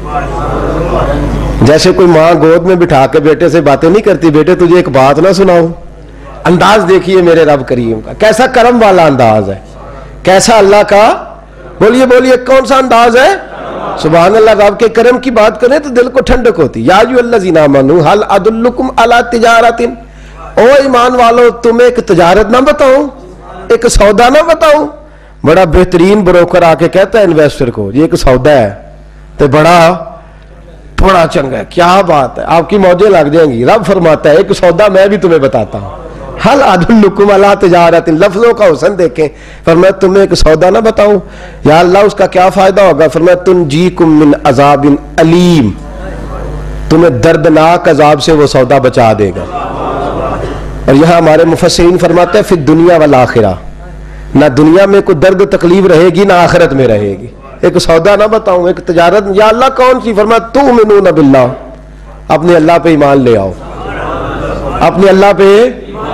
जैसे कोई माँ गोद में बिठा के बेटे से बातें नहीं करती, बेटे तुझे एक बात ना सुनाऊं। अंदाज देखिए मेरे रब करीम का, कैसा करम वाला अंदाज है, कैसा अल्लाह का, बोलिए बोलिए कौन सा अंदाज है, सुभान अल्लाह। रब के करम की बात करें तो दिल को ठंडक होती। या अय्युहल्लज़ीना आमनू हल अदुल्लुकुम अला तिजारतिन, ओ ईमान वालो तुम्हें एक तजारत ना बताऊं, एक सौदा ना बताऊं। बड़ा बेहतरीन ब्रोकर आके कहता है इन्वेस्टर को ये एक सौदा है, तो बड़ा बड़ा चंगा है, क्या बात है, आपकी मौजें लग जाएंगी। रब फरमाता है एक सौदा मैं भी तुम्हें बताता हूं, हल अदुल्लुकुम अला तिजारतिन, लफ्जों का हुस्न देखें। फरमाया तुम्हें एक सौदा ना बताऊं, या अल्लाह उसका क्या फायदा होगा। फरमाया तुनजीकुम मिन अजाबिन अलीम, तुम्हें दर्दनाक अजाब से वो सौदा बचा देगा। और यहां हमारे मुफस्सिरीन फरमाते हैं फिर दुनिया वल आखिरा, ना दुनिया में कोई दर्द तकलीफ रहेगी ना आखिरत में रहेगी। एक सौदा ना बताऊं, एक तजारत, या अल्लाह कौन सी। फरमाया तुमिनून बिल्लाह, अपने अल्लाह पे ईमान ले आओ, अपने अल्लाह पे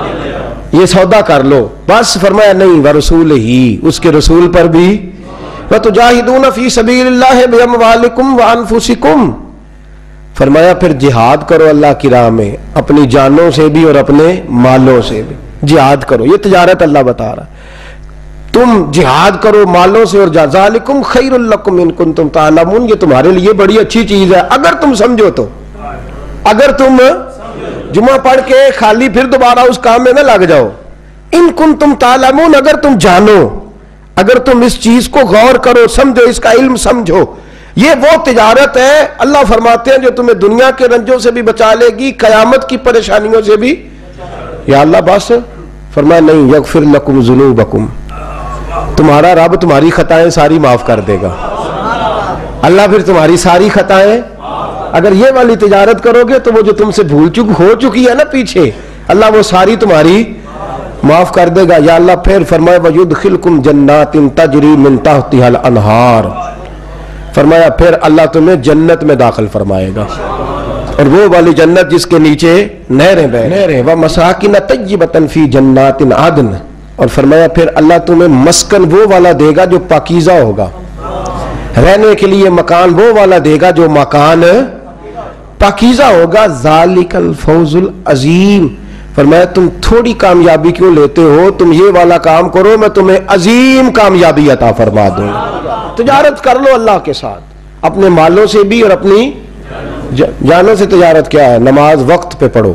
ये सौदा कर लो बस। फरमाया नहीं व रसूल ही, उसके रसूल पर भी व तुजाहिदून फी सबीलिल्लाहि बिअमवालिकुम व अनफुसिकुम। फरमाया फिर जिहाद करो अल्लाह की राह में, अपनी जानों से भी और अपने मालों से भी जिहाद करो। ये तिजारत अल्लाह बता रहा है, तुम जिहाद करो मालों से और ज़ालिकुम खैरुल लकुम इन कुंतुम तालमून, ये तुम्हारे लिए बड़ी अच्छी चीज है अगर तुम समझो तो। अगर तुम जुमा पढ़ के खाली फिर दोबारा उस काम में ना लग जाओ। इन कुंतुम तालमून, अगर तुम जानो, अगर तुम इस चीज को गौर करो, समझो, इसका इल्म समझो, ये वो तिजारत है अल्लाह फरमाते हैं जो तुम्हें दुनिया के रंजों से भी बचा लेगी, कयामत की परेशानियों से भी। या अल्लाह बस फरमाया नहीं, यगफिर लकुम जुनूबकुम, तुम्हारा रब तुम्हारी खताएं सारी माफ कर देगा। अल्लाह फिर तुम्हारी सारी खताएं, अगर ये वाली तिजारत करोगे तो वो जो तुमसे भूल चुक हो चुकी है ना पीछे, अल्लाह वो सारी तुम्हारी माफ कर देगा। या अल्लाह फिर फरमाया वयुदखिलकुम जन्नातिन तजरी मिन तहतिहल अनहार, फरमाया फिर अल्लाह तुम्हें जन्नत में दाखिल फरमाएगा, और वो वाली जन्नत जिसके नीचे नहरें बह नहरें व मसाकिन तय्यबतन फी जन्नातिन आदन, और फरमाया फिर अल्लाह तुम्हें मस्कन वो वाला देगा जो पाकीज़ा होगा, रहने के लिए मकान वो वाला देगा जो मकान पाकीज़ा होगा। ज़ालिकल फौजुल अजीम, फरमाया तुम थोड़ी कामयाबी क्यों लेते हो, तुम ये वाला काम करो, मैं तुम्हें अजीम कामयाबी अता फरमा दूंगा। तिजारत कर लो अल्लाह के साथ, अपने मालों से भी और अपनी जानों से। तिजारत क्या है? नमाज वक्त पे पढ़ो,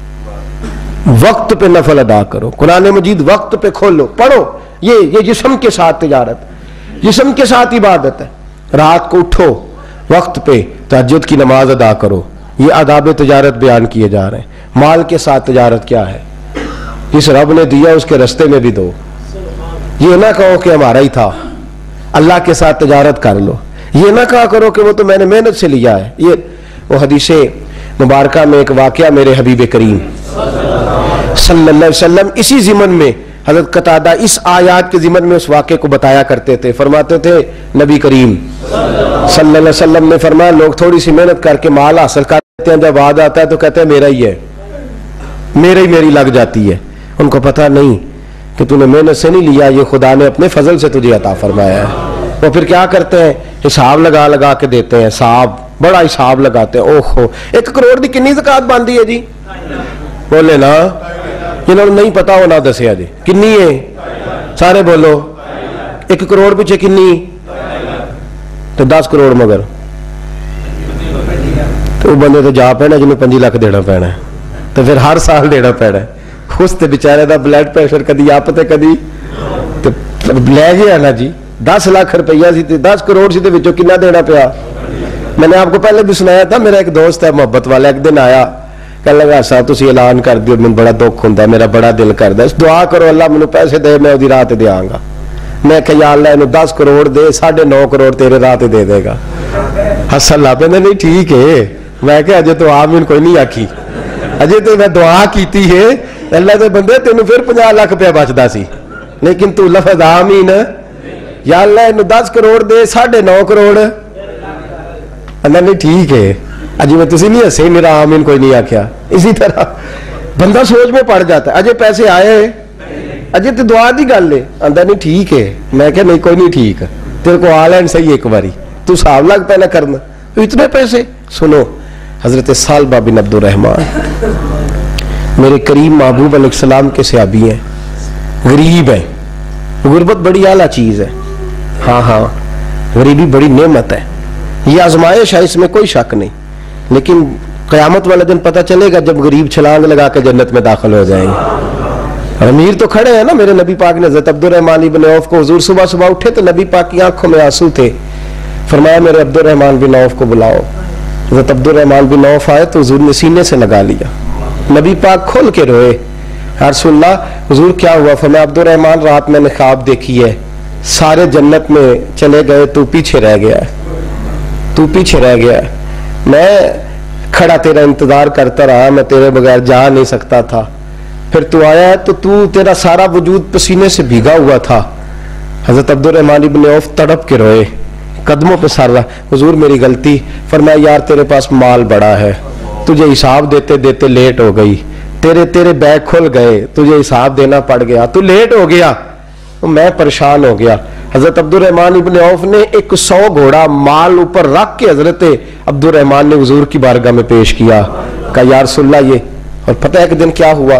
वक्त पे नफल अदा करो, कुरान मजीद वक्त पे खोलो पढ़ो। ये ये जिस्म के साथ तिजारत, जिस्म के साथ इबादत है। रात को उठो वक्त पे, तहज्जुद की नमाज अदा करो। ये आदाब तिजारत बयान किए जा रहे हैं। माल के साथ तिजारत क्या है? जिस रब ने दिया उसके रास्ते में भी दो। ये ना कहो कि हमारा ही था, अल्लाह के साथ तिजारत कर लो। ये ना कहा करो कि वो तो मैंने मेहनत से लिया है। ये वो हदीसे मुबारका में एक वाकया मेरे हबीब करीम सल्लल्लाहु अलैहि वसल्लम इसी ज़िमन में, हज़रत कतादा इस आयात के ज़िमन में उस वाक़े को बताया करते थे। फरमाते थे नबी करीम सल्लल्लाहु अलैहि वसल्लम ने फरमाया, लोग थोड़ी सी मेहनत करके माल हासिल करते हैं, जब बाद आता है तो कहते हैं मेरा ही है, मेरे ही मेरी लग जाती है। उनको पता नहीं कि तूने मेहनत से नहीं लिया, ये खुदा ने अपने फजल से तुझे अता फरमाया है। वो फिर क्या करते हैं? हिसाब लगा लगा के देते हैं, हिसाब बड़ा हिसाब लगाते हैं। ओहो, एक करोड़ की कितनी ज़कात बनती है जी? बोले ना, जिन्होंने नहीं पता वो ना दसिया जी किन्नी है। सारे बोलो, एक करोड़ पीछे किन्नी? तो दस करोड़ मगर तो वो बंदे तो जा पैना जिन्हें पंजी लाख देना पैना है, तो फिर हर साल देना पैना है। उस ते बेचारे का ब्लड प्रेशर कदी अप ते कदी तो लै गया ना जी। दस लाख रुपया सी, दस करोड़ सी, विचों कितना देना पाया? मैंने आपको पहले भी सुनाया था। मेरा एक दोस्त है मोहब्बत वाला, एक दिन आया, कह लगा साहब तुम ऐलान कर दियो, मैं बड़ा दुख होंगे, मेरा बड़ा दिल करता, दुआ करो अल्लाह मैनू पैसे दे, मैं उसकी रात देंगा। मैं कहा या अल्लाह इन्हू दस करोड़ दे, साढ़े नौ करोड़ तेरे रात दे देगा। हसन ला पे, नहीं ठीक है। मैं क्या अजे तो आमीन कोई नहीं आखी, अजे तो मैं दुआ की है अल्लाह के बंदे, तेन फिर पचास लाख रुपया बचता सी, लेकिन तू लफज आमीन या अल्लाह इन्हू दस करोड़ दे, साढ़े नौ करोड़। अल्लाह नहीं ठीक है, अजी मैं तुसी नहीं हसे, मेरा आमीन कोई नहीं आख्या। इसी तरह बंदा सोच में पड़ जाता है, अजय पैसे आए, अजय तो दुआ की गल है, आंदा नहीं ठीक है। मैं क्या नहीं कोई नहीं ठीक, तेरे को आ लैन सही एक बारी, तू हिसाब लग पैना करना, तो इतने पैसे। सुनो, हजरत सालबा बिन अब्दुर्रहमान मेरे करीम महबूब अलैहिस्सलाम के सहाबी हैं, गरीब है। गुर्बत बड़ी आला चीज है, हाँ हाँ गरीबी बड़ी नेमत है, ये आजमाइश है, इसमें कोई शक नहीं। लेकिन क़यामत वाले दिन पता चलेगा जब गरीब छलांग लगा के जन्नत में दाखिल हो जाएंगे। अमीर तो खड़े हैं ना। मेरे नबी पाक ने हज़रत अब्दुर्रहमान इब्न औफ को, हुजूर सुबह सुबह उठे तो नबी पाक की आंखों में आंसू थे, फरमाया मेरे अब्दुर्रहमान बिन औफ को बुलाओ। हज़रत अब्दुर्रहमान बिन औफ आए तो हुजूर ने सीने से लगा लिया, नबी पाक खोल के रोए, या रसूलल्लाह हुजूर क्या हुआ? फरमाया अब्दुर्रहमान रात मैंने ख्वाब देखी है, सारे जन्नत में चले गए, तू पीछे रह गया है, तू पीछे रह गया है। मैं खड़ा तेरा इंतजार करता रहा, मैं तेरे बगैर जा नहीं सकता था, फिर तू आया तो तू, तेरा सारा वजूद पसीने से भीगा हुआ था। हजरत अब्दुर्रहमान इब्न औफ तड़प के रोए, कदमों पे सर रहा, हुजूर मेरी गलती। फरमाया यार तेरे पास माल बड़ा है, तुझे हिसाब देते देते लेट हो गई, तेरे तेरे बैग खुल गए, तुझे हिसाब देना पड़ गया, तू लेट हो गया, तो मैं परेशान हो गया। हजरत अब्दुर्रहमान इब्ने औफ ने एक सौ घोड़ा माल ऊपर रख के हजरत अब्दुर्रहमान ने हुजूर की बारगाह में पेश किया। कहा या रसूलल्लाह ये, और पता है एक दिन क्या हुआ,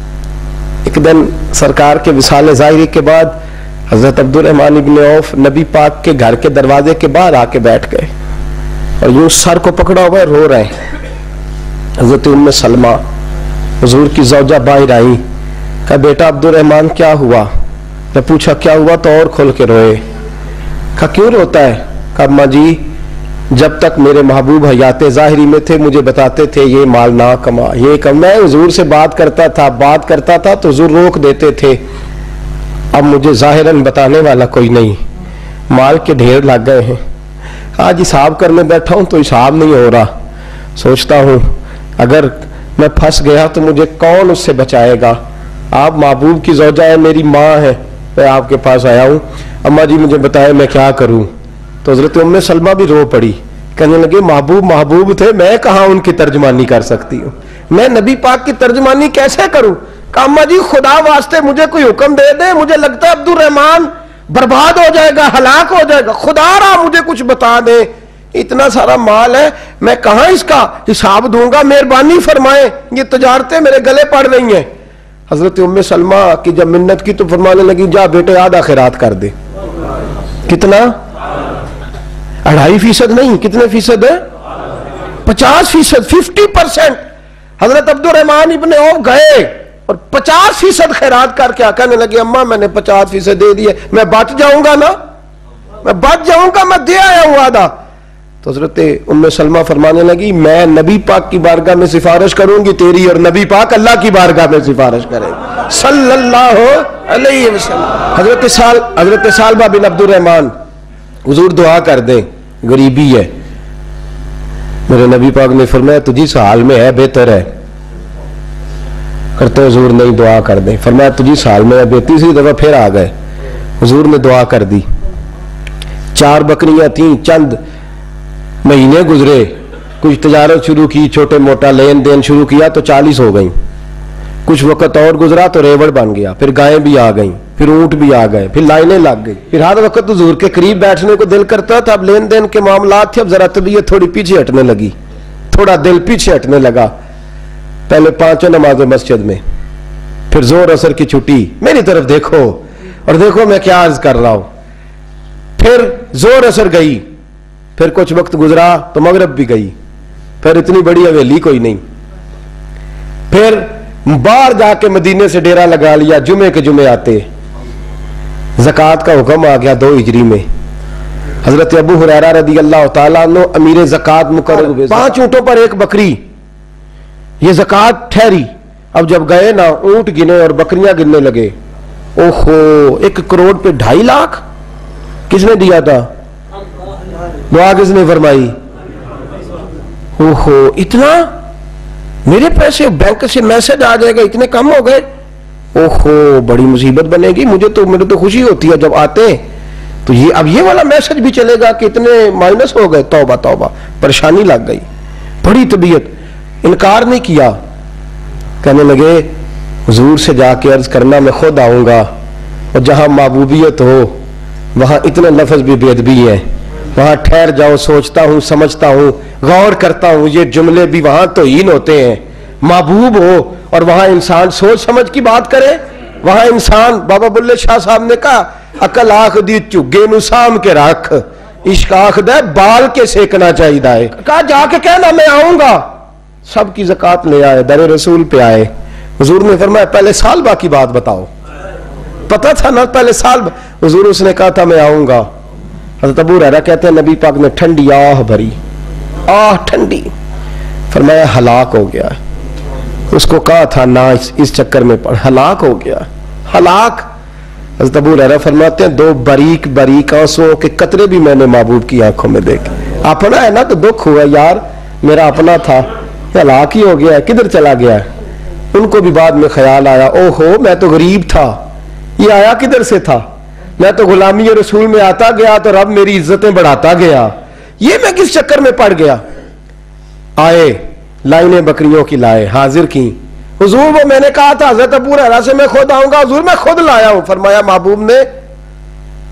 एक दिन सरकार के विसाले ज़ाहिरी के बाद हजरत अब्दुर्रहमान इब्ने औफ नबी पाक के घर के दरवाजे के बाहर आके बैठ गए और यूं सर को पकड़ा हुआ रो रहे हैं। हजरत उम्मे सलमा हुजूर की ज़ौजा बाहर आई। कहा बेटा अब्दुर्रहमान क्या हुआ? जब पूछा क्या हुआ तो और खोल के रोए। कहा क्यों रोता है? कहा अम्मा जी जब तक मेरे महबूब हयाते ज़ाहिरी में थे मुझे बताते थे ये माल ना कमा, ये कम। मैं हुजूर से बात करता था बात करता था तो हुजूर रोक देते थे। अब मुझे ज़ाहिरन बताने वाला कोई नहीं, माल के ढेर लग गए हैं। आज हिसाब करने बैठा हूं तो हिसाब नहीं हो रहा। सोचता हूं अगर मैं फंस गया तो मुझे कौन उससे बचाएगा। आप महबूब की ज़ौजा है, मेरी माँ है, मैं आपके पास आया हूँ, अम्मा जी मुझे बताए मैं क्या करूँ। तो हजरत उम्मे सलमा भी रो पड़ी, कहने लगे महबूब महबूब थे, मैं कहाँ उनकी तर्जमानी कर सकती हूँ, मैं नबी पाक की तर्जमानी कैसे करूँ। कहा अम्मा जी खुदा वास्ते मुझे कोई हुक्म दे दे, मुझे लगता है अब्दुर्रहमान बर्बाद हो जाएगा, हलाक हो जाएगा, खुदा रहा मुझे कुछ बता दे, इतना सारा माल है मैं कहाँ इसका हिसाब दूंगा, मेहरबानी फरमाए, ये तजारतें मेरे गले पड़ रही हैं। हजरत उम्मे सलमा की जब मिन्नत की तो फरमाने लगी जा बेटे आधा खैरात कर दे। कितना? अढ़ाई फीसद नहीं, कितने फीसद है? पचास फीसद, फिफ्टी परसेंट। हजरत अब्दुर्रहमान इब्ने औफ गए और पचास फीसद खैरात करके आ, कहने लगे अम्मा मैंने पचास फीसद दे दिए, मैं बच जाऊंगा ना, मैं बच जाऊंगा, मैं दे आया हूं आधा। तो हजरत उम्मे सलमा फरमाने लगी मैं नबी पाक की बारगाह में सिफारिश करूंगी तेरी, और नबी पाक अल्लाह की बारगाह में सिफारिश करेंगे सल्लल्लाहु अलैहि वसल्लम। हजरत साल हजरत सालबा बिन अब्दुर्रहमान, हुजूर दुआ कर दे, गरीबी है। मेरे नबी पाक ने फरमाया तुझी हाल में है, बेहतर है। करते हुजूर नहीं दुआ कर दे, फरमाया तुझी साल में है। तीसरी दफा फिर आ गए, हुजूर ने दुआ कर दी। चार बकरियां थी, चंद महीने गुजरे, कुछ तजारत शुरू की, छोटे मोटा लेन देन शुरू किया तो चालीस हो गई। कुछ वक्त और गुजरा तो रेवड़ बन गया, फिर गायें भी आ गई, फिर ऊंट भी आ गए, फिर लाइनें लग गई। फिर हर वक्त हुजूर के करीब बैठने को दिल करता था। अब लेन देन के मामला थे, अब जरा तबीयत थोड़ी पीछे हटने लगी, थोड़ा दिल पीछे हटने लगा। पहले पांचों नमाजें मस्जिद में, फिर जोर असर की छुट्टी, मेरी तरफ देखो और देखो मैं क्या अर्ज कर रहा हूं। फिर जोर असर गई, फिर कुछ वक्त गुजरा तो मगरब भी गई, फिर इतनी बड़ी हवेली कोई नहीं। फिर बाहर जाके मदीने से डेरा लगा लिया, जुमे के जुमे आते। ज़कात का हुक्म आ गया दो हिजरी में। हजरत अबू हुरैरा रदी अल्लाह तआला अन्हु अमीर ज़कात मुकर्रर हुए। पांच ऊंटों पर एक बकरी, ये ज़कात ठहरी। अब जब गए ना ऊंट गिने और बकरियां गिनने लगे, ओहो एक करोड़ पे ढाई लाख किसने दिया था? दुआ किसने फरमाई? ओहो इतना, मेरे पैसे बैंक से मैसेज आ जाएगा, इतने कम हो गए, ओहो बड़ी मुसीबत बनेगी। मुझे तो मेरे तो खुशी होती है जब आते तो ये अब ये वाला मैसेज भी चलेगा कि इतने माइनस हो गए, तौबा तौबा, परेशानी लग गई, बड़ी तबीयत। इनकार नहीं किया, कहने लगे हुजूर से जाके अर्ज करना मैं खुद आऊंगा, और जहां महबूबियत हो वहां इतने लफ्ज भी बेदबी है, वहां ठहर जाओ, सोचता हूं समझता हूं गौर करता हूं, ये जुमले भी वहां तो हीन होते हैं। महबूब हो और वहां इंसान सोच समझ की बात करे, वहां इंसान, बाबा बुल्ले शाह साहब ने कहा अकल आख दी झुग्गे नु साम के रख, इश्क आख दे बाल के सेकना चाहिए। कहा जाके कहना मैं आऊंगा। सबकी ज़कात ले आए, दर रसूल पे आए। हुजूर ने फरमाया पहले साल बा की बात बताओ, पता था ना पहले साल। हुजूर उसने कहा था मैं आऊंगा। हज़रत अबू हुरैरा कहते हैं नबी पाक ने ठंडी आह भरी, आह ठंडी, फरमाया हलाक हो गया। उसको कहा था ना इस, इस चक्कर में पड़, हलाक हो गया, हलाक। हज़रत अबू हुरैरा फरमाते हैं दो बारीक बारीक आंसुओं के कतरे भी मैंने महबूब की आंखों में देखे। अपना है ना तो दुख हुआ, यार मेरा अपना था, हलाक ही हो गया, किधर चला गया। उनको भी बाद में ख्याल आया, ओहो मैं तो गरीब था, ये आया किधर से था, मैं तो गुलामी रसूल में आता गया तो रब मेरी इज्जतें बढ़ाता गया, ये मैं किस चक्कर में पड़ गया। आए लाइनें बकरियों की लाए, हाजिर की। हुजूर वो मैंने कहा था हज़रत अबू हुरैरा से मैं खुद आऊंगा, हुजूर मैं खुद लाया हूं। फरमाया महबूब ने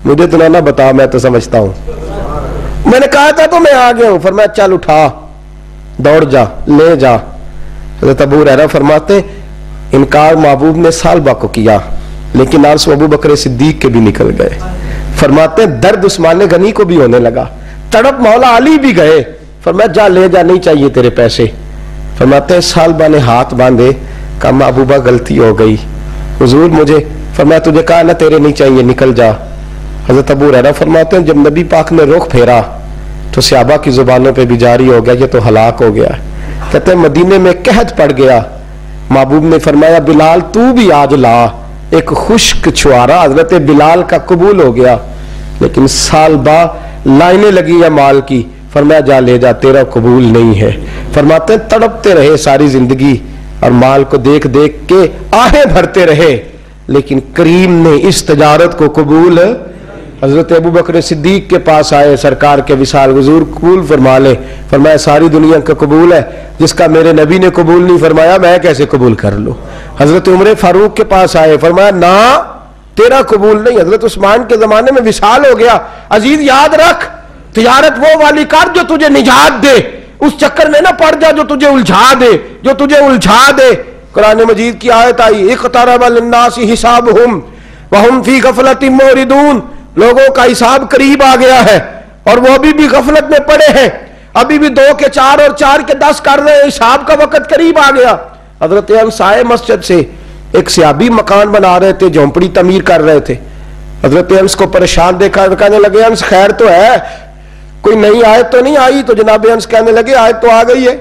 मुझे तो ना बता, मैं तो समझता हूं। मैंने कहा था तो मैं आ गया हूं। फरमाया चल उठा, दौड़ जा, ले जा। हज़रत अबू हुरैरा फरमाते इनकार महबूब ने सालबा को किया, लेकिन आंसू अबू बकर सिद्दीक के भी निकल गए। फरमाते दर्द उस्मान गनी को भी होने लगा, तड़प मौला अली भी गए। फरमाया जा ले जा, नहीं चाहिए तेरे पैसे। फरमाते सालबा ने हाथ बांधे, कहा महबूबा गलती हो गई हुजूर मुझे। फरमाया तुझे कहा ना तेरे नहीं चाहिए, निकल जा। हज़रत अबू हुरैरा फरमाते हैं जब नबी पाक ने रुख फेरा तो सहाबा की जुबानों पे भी जारी हो गया, ये तो हलाक हो गया। कहते हैं मदीने में कहत पड़ गया। महबूब ने फरमाया बिलाल तू भी आज ला। एक खुश्क छुआरा हजरत बिलाल का कबूल हो गया, लेकिन सालबा लाइनें लगी या माल की। फरमाया जा ले जा, तेरा कबूल नहीं है। फरमाते तड़पते रहे सारी जिंदगी और माल को देख देख के आहें भरते रहे, लेकिन करीम ने इस तजारत को कबूल। हजरत अबू बकर सिद्दीक के पास आए, सरकार के विसाल हुजूर कबूल फरमा ले। फरमाया सारी दुनिया का कबूल है, जिसका मेरे नबी ने कबूल नहीं फरमाया मैं कैसे कबूल कर लूं। हजरत उमर फारूक के पास आए, फरमाया ना तेरा कबूल नहीं। हजरत उस्मान के जमाने में विसाल हो गया। अजीज याद रख, तिजारत वो वाली कर जो तुझे निजात दे, उस चक्कर में ना पड़ जा जो तुझे उलझा दे, जो तुझे उलझा दे। कुरान मजीद की आयत आई इक़्तरबा लिन्नासी हिसाबुहुम वहुम फी गफलतिन मुरिदून। लोगों का हिसाब करीब आ गया है और वो अभी भी गफलत में पड़े हैं, अभी भी दो के चार और चार के दस कर रहे हैं, हिसाब का वक्त करीब आ गया। हजरत अंस आए मस्जिद से, एक सियाबी मकान बना रहे थे, झोंपड़ी तमीर कर रहे थे। हजरत अंस को परेशान देखा, कहने लगे अंस खैर तो है, कोई नई आयत तो नहीं आई? तो जनाब अंस कहने लगे आयत तो आ गई है,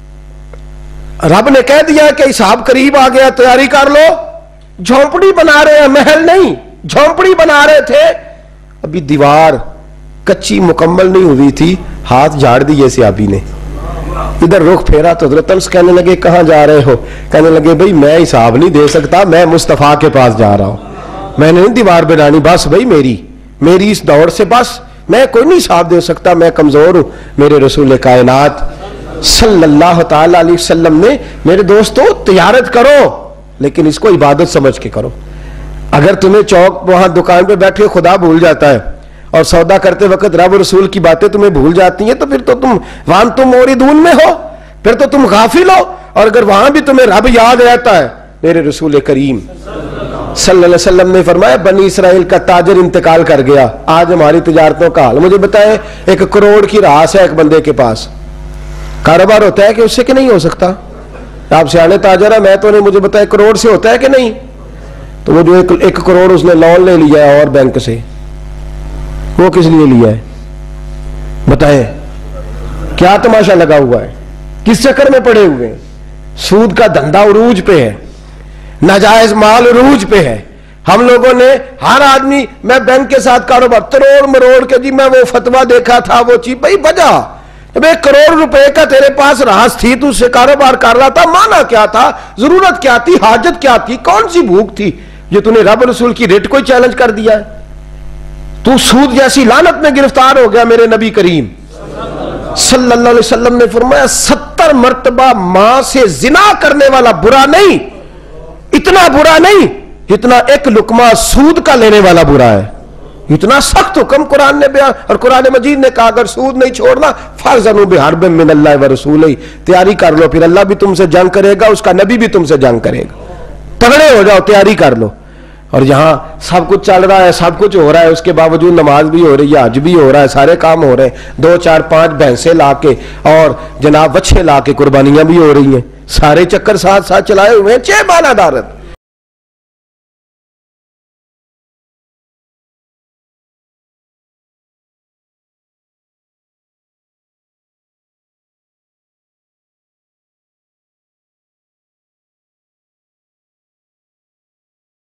रब ने कह दिया कि हिसाब करीब आ गया, तैयारी कर लो। झोंपड़ी बना रहे हैं, महल नहीं, झोंपड़ी बना रहे थे। अभी दीवार कच्ची मुकम्मल नहीं हुई थी, हाथ झाड़ दिए सियाबी ने। इधर रुख फेरा तो हज़रत अंस कहने लगे कहां जा रहे हो? कहने लगे भाई मैं हिसाब नहीं दे सकता, मैं मुस्तफा के पास जा रहा हूं, मैंने नहीं दीवार बनानी, बस भाई मेरी मेरी इस दौड़ से बस मैं कोई नहीं हिसाब दे सकता, मैं कमजोर हूं। मेरे रसूल कायनात सल्लल्लाहु ताला अलैहि वसल्लम ने मेरे दोस्तों तिजारत करो, लेकिन इसको इबादत समझ के करो। अगर तुम्हें चौक वहां दुकान पे बैठे खुदा भूल जाता है और सौदा करते वक्त रब रसूल की बातें तुम्हें भूल जाती हैं, तो फिर तो तुम वहां तुम मोरिदून में हो, फिर तो तुम गाफिल हो। और अगर वहां भी तुम्हें रब याद रहता है, मेरे रसूल करीम सल्लल्लाहु अलैहि वसल्लम ने फरमाया बनी इसराइल का ताजर इंतकाल कर गया, आज हमारी तिजारतों का हाल। मुझे बताएं, एक करोड़ की रास है एक बंदे के पास, कारोबार होता है कि उससे कि नहीं हो सकता? आप सियाने ताजर है, मैं तो नहीं, मुझे बताए करोड़ से होता है कि नहीं? तो वो जो एक, एक करोड़ उसने लोन ले लिया है और बैंक से, वो किस लिए लिया है बताएं? क्या तमाशा लगा हुआ है, किस चक्कर में पड़े हुए हैं? सूद का धंधा उरूज पे है, नाजायज माल उरूज पे है। हम लोगों ने हर आदमी, मैं बैंक के साथ कारोबार तरोड़ मरोड़ के जी, मैं वो फतवा देखा था, वो चीज भाई वजह जब एक करोड़ रुपए का तेरे पास रास थी, तू उससे कारोबार कर रहा था, माना क्या था, जरूरत क्या थी, हाजत क्या थी, कौन सी भूख थी जो तूने रब रसूल की रेट को चैलेंज कर दिया है? तू सूद जैसी लानत में गिरफ्तार हो गया। मेरे नबी करीम सल्लल्लाहु अलैहि वसल्लम ने फरमाया सत्तर मर्तबा मां से जिना करने वाला बुरा नहीं, इतना बुरा नहीं जितना एक लुकमा सूद का लेने वाला बुरा है। इतना सख्त हुक्म कुरान ने बयान, और कुरान मजीद ने कहा अगर सूद नहीं छोड़ना फर्जनु बिहर्बिन मिनल्लाहि व रसूलिही, तैयारी कर लो, फिर अल्लाह भी तुमसे जंग करेगा, उसका नबी भी तुमसे जंग करेगा। तगड़े हो जाओ, तैयारी कर लो। और यहां सब कुछ चल रहा है, सब कुछ हो रहा है, उसके बावजूद नमाज भी हो रही है, हज भी हो रहा है, सारे काम हो रहे हैं, दो चार पांच भैंसे ला के और जनाब बच्चे ला के कुर्बानियां भी हो रही हैं, सारे चक्कर साथ साथ चलाए हुए हैं, छह बालादारत।